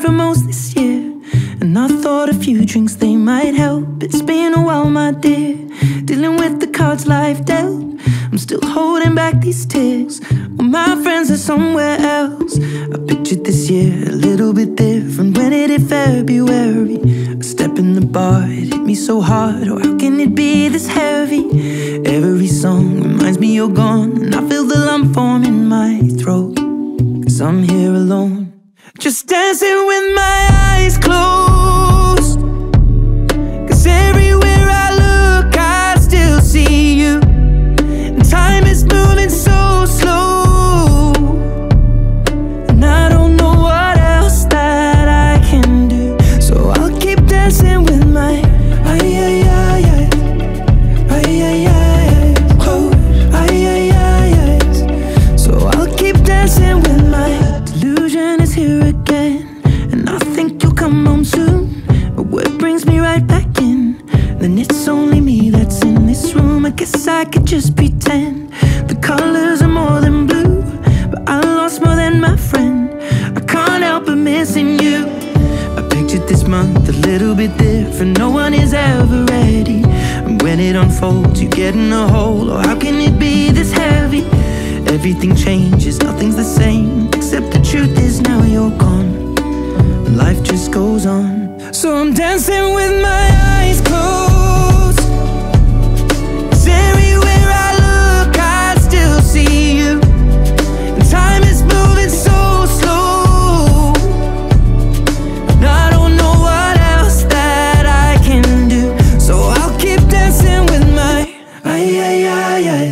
for most this year, and I thought a few drinks, they might help. It's been a while, my dear, dealing with the cards life dealt. I'm still holding back these tears, well, my friends are somewhere else. I pictured this year a little bit different when it hit February. A step in the bar, it hit me so hard, or how can it be this heavy? Every song reminds me you're gone, and I feel the lump form in my throat, 'cause I'm here alone, just dancing with my eyes closed. 'Cause everywhere I look, I still see you, and time is moving so slow, and I don't know what else that I can do. So I'll keep dancing with my eyes closed. So I'll keep dancing with my delusion is here again, and I think you'll come home soon. But what brings me right back in? Then it's only me that's in this room. I guess I could just pretend the colors are more than blue, but I lost more than my friend. I can't help but missing you. I pictured this month a little bit different. No one is ever ready, and when it unfolds, you get in a hole. Or how can it be this heavy? Everything changes, nothing's the same, except the truth is now you're gone, and life just goes on. So I'm dancing with my eyes closed, 'cause everywhere I look, I still see you, and time is moving so slow, and I don't know what else that I can do. So I'll keep dancing with my eyes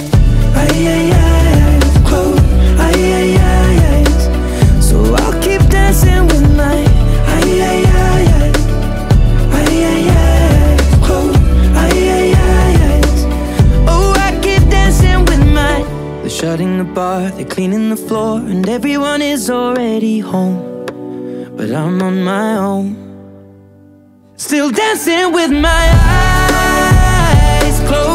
closed. So I'll keep dancing with my eyes closed. Oh, I keep dancing with my. They're shutting the bar, they're cleaning the floor, and everyone is already home, but I'm on my own, still dancing with my eyes closed.